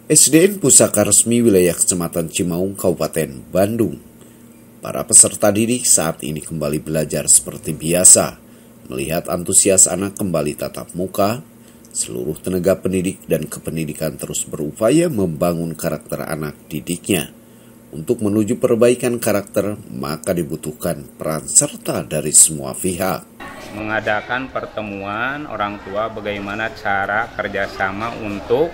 SDN Pusaka Resmi Wilayah Kecamatan Cimaung, Kabupaten Bandung. Para peserta didik saat ini kembali belajar seperti biasa. Melihat antusias anak kembali tatap muka, seluruh tenaga pendidik dan kependidikan terus berupaya membangun karakter anak didiknya. Untuk menuju perbaikan karakter, maka dibutuhkan peran serta dari semua pihak. Mengadakan pertemuan orang tua bagaimana cara kerjasama untuk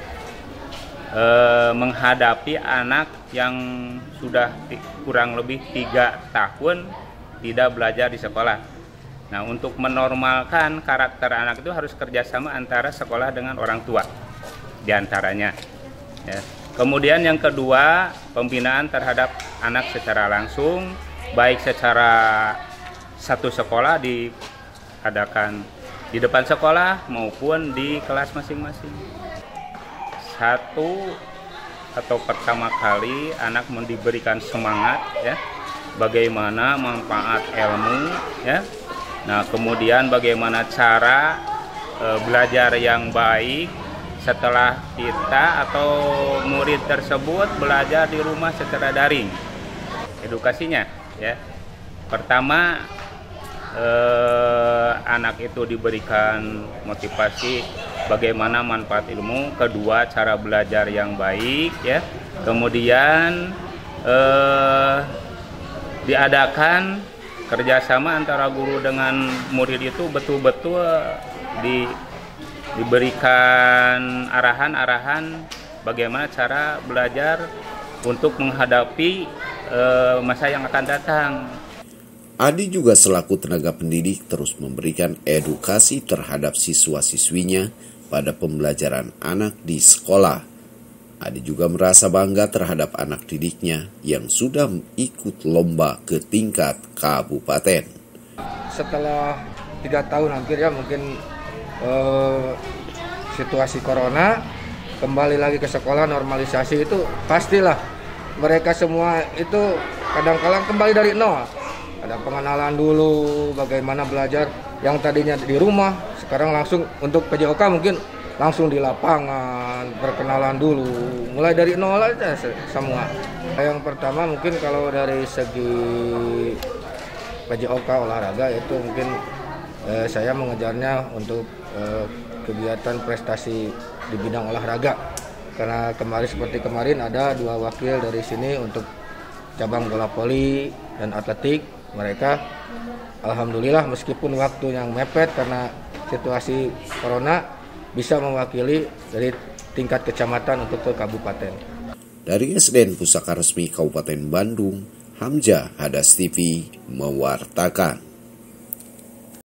menghadapi anak yang sudah kurang lebih 3 tahun tidak belajar di sekolah. Nah, untuk menormalkan karakter anak itu harus kerjasama antara sekolah dengan orang tua diantaranya. Ya. Kemudian yang kedua, pembinaan terhadap anak secara langsung, baik secara satu sekolah diadakan di depan sekolah maupun di kelas masing-masing. Satu atau pertama kali anak diberikan semangat ya, bagaimana manfaat ilmu ya. Nah, kemudian bagaimana cara belajar yang baik setelah kita atau murid tersebut belajar di rumah secara daring. Edukasinya ya. Pertama, anak itu diberikan motivasi bagaimana manfaat ilmu. Kedua, cara belajar yang baik ya. Kemudian diadakan kerjasama antara guru dengan murid itu betul-betul diberikan arahan-arahan bagaimana cara belajar untuk menghadapi masa yang akan datang. Adi juga selaku tenaga pendidik terus memberikan edukasi terhadap siswa-siswinya pada pembelajaran anak di sekolah. Adi juga merasa bangga terhadap anak didiknya yang sudah ikut lomba ke tingkat kabupaten. Setelah 3 tahun hampir ya mungkin situasi corona, kembali lagi ke sekolah, normalisasi itu pastilah mereka semua itu kadang-kadang kembali dari nol. Ada pengenalan dulu bagaimana belajar yang tadinya di rumah, sekarang langsung untuk PJOK mungkin langsung di lapangan, perkenalan dulu, mulai dari nol aja semua. Yang pertama mungkin kalau dari segi PJOK olahraga itu mungkin saya mengejarnya untuk kegiatan prestasi di bidang olahraga. Karena seperti kemarin ada 2 wakil dari sini untuk cabang bola voli dan atletik. Mereka alhamdulillah meskipun waktu yang mepet karena situasi corona bisa mewakili dari tingkat kecamatan untuk ke kabupaten. Dari SDN Pusaka Resmi Kabupaten Bandung, Hamzah Hadas TV mewartakan.